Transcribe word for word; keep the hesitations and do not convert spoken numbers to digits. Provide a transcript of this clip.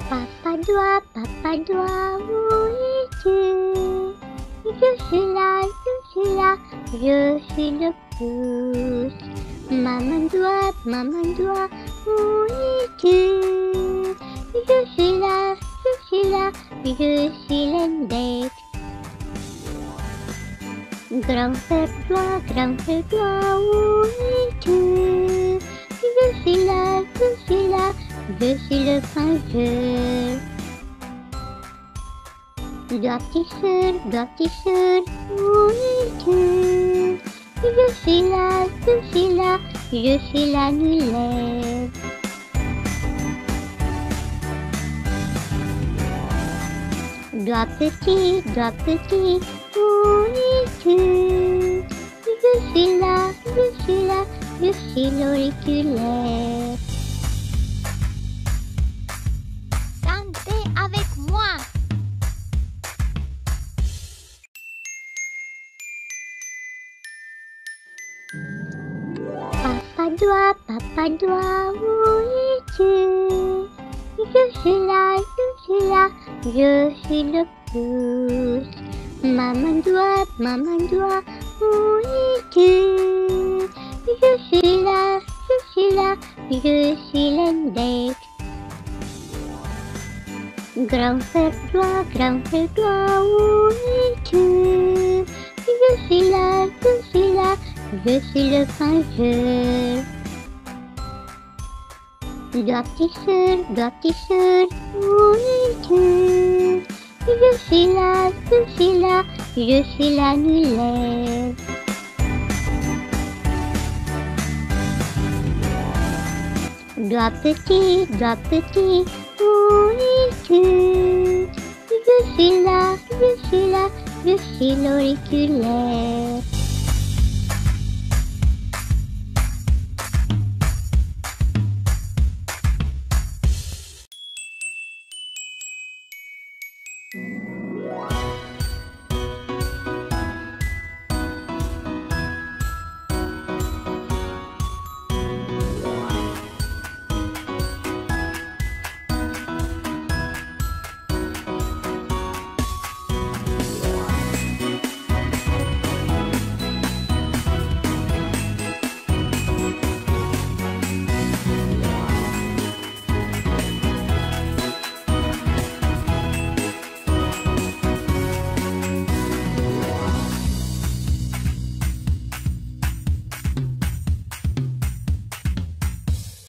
Papa doigt, papa doigt, où es-tu? Je suis là, je suis là, je suis le pouce. Maman doigt, maman doigt, où es-tu? Je suis là, je suis là, je suis l'index. Grand-père doigt, grand-père doigt, où es-tu? Je suis là, je suis là, je suis le vengeur. Doigt petite sœur, doigt petite sœur, où es-tu? Je suis là, je suis là, je suis l'annulaire. Doigt petit, doigt petit, où es-tu? Je suis là, je suis là, je suis l'auriculaire. Chantez avec moi. Papa doigt, papa doigt, où es-tu? Je suis là, je suis là, je suis le pouce. Maman doigt, maman doigt, où es-tu? Je suis là, je suis là, je suis l'index. Grand-père doigt, grand-père doigt, où es-tu? Je suis là, je suis là, je suis le vengeur. Doigt petite sœur, doigt petite sœur, où es-tu? Je suis là, je suis là, je suis l'annulaire. Doigt petit, doigt petit, où es-tu? Je suis là, je suis là, je suis l'auriculaire.